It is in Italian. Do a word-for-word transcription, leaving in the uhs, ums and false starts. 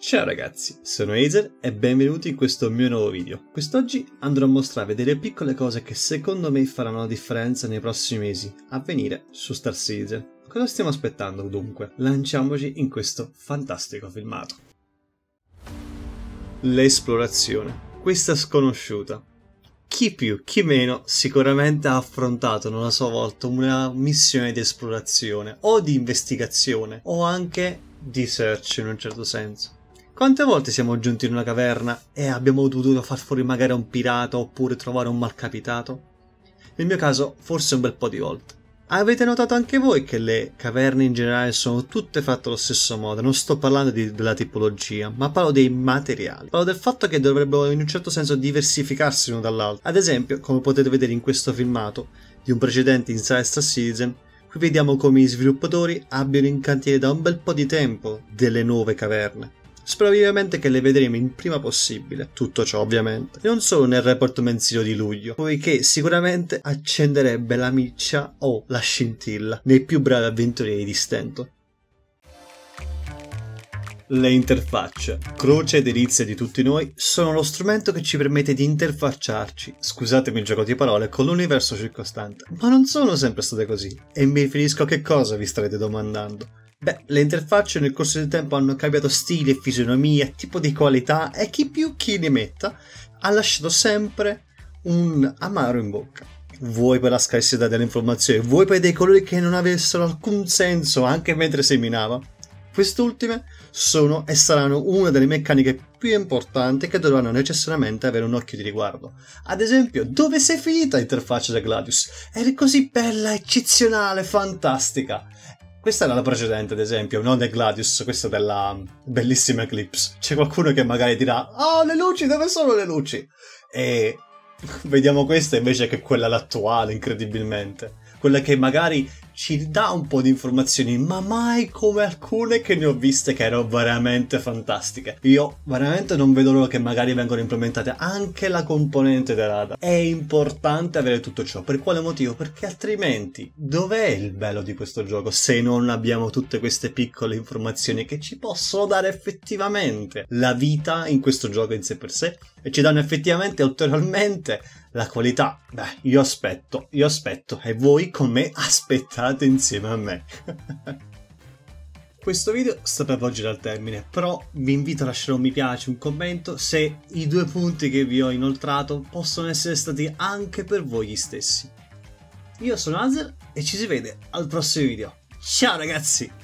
Ciao ragazzi, sono Azer e benvenuti in questo mio nuovo video. Quest'oggi andrò a mostrarvi delle piccole cose che secondo me faranno la differenza nei prossimi mesi a venire su Star Citizen. Cosa stiamo aspettando dunque? Lanciamoci in questo fantastico filmato. L'esplorazione, questa sconosciuta. Chi più, chi meno, sicuramente ha affrontato nella sua volta una missione di esplorazione o di investigazione o anche di search in un certo senso. Quante volte siamo giunti in una caverna e abbiamo dovuto far fuori magari un pirata oppure trovare un malcapitato? Nel mio caso forse un bel po' di volte. Avete notato anche voi che le caverne in generale sono tutte fatte allo stesso modo? Non sto parlando di, della tipologia, ma parlo dei materiali. Parlo del fatto che dovrebbero in un certo senso diversificarsi l'uno dall'altro. Ad esempio, come potete vedere in questo filmato di un precedente Inside Star Citizen, qui vediamo come gli sviluppatori abbiano in cantiere da un bel po' di tempo delle nuove caverne. Spero vivamente che le vedremo in prima possibile, tutto ciò ovviamente, e non solo nel report mensile di luglio, poiché sicuramente accenderebbe la miccia o la scintilla nei più bravi avventurieri di stento. Le interfacce, croce e delizia di tutti noi, sono lo strumento che ci permette di interfacciarci, scusatemi il gioco di parole, con l'universo circostante. Ma non sono sempre state così, e mi riferisco a che cosa vi starete domandando. Beh, le interfacce nel corso del tempo hanno cambiato stile, fisionomia, tipo di qualità e chi più chi ne metta ha lasciato sempre un amaro in bocca. Vuoi per la scarsità delle informazioni, vuoi per dei colori che non avessero alcun senso anche mentre seminava. Quest'ultime sono e saranno una delle meccaniche più importanti che dovranno necessariamente avere un occhio di riguardo. Ad esempio, dove sei finita l'interfaccia da Gladius? Eri così bella, eccezionale, fantastica! Questa era la precedente, ad esempio, non del Gladius, questa della bellissima Eclipse. C'è qualcuno che magari dirà «Oh, le luci, dove sono le luci?» E vediamo questa invece che quella l'attuale, incredibilmente. Quella che magari ci dà un po' di informazioni, ma mai come alcune che ne ho viste che erano veramente fantastiche. Io veramente non vedo l'ora che magari vengono implementate anche la componente del radar. È importante avere tutto ciò. Per quale motivo? Perché altrimenti dov'è il bello di questo gioco se non abbiamo tutte queste piccole informazioni che ci possono dare effettivamente la vita in questo gioco in sé per sé e ci danno effettivamente ulteriormente la qualità? Beh, io aspetto, io aspetto e voi con me aspettate insieme a me. Questo video sta per volgere al termine, però vi invito a lasciare un mi piace, un commento se i due punti che vi ho inoltrato possono essere stati anche per voi gli stessi. Io sono Azer e ci si vede al prossimo video. Ciao ragazzi!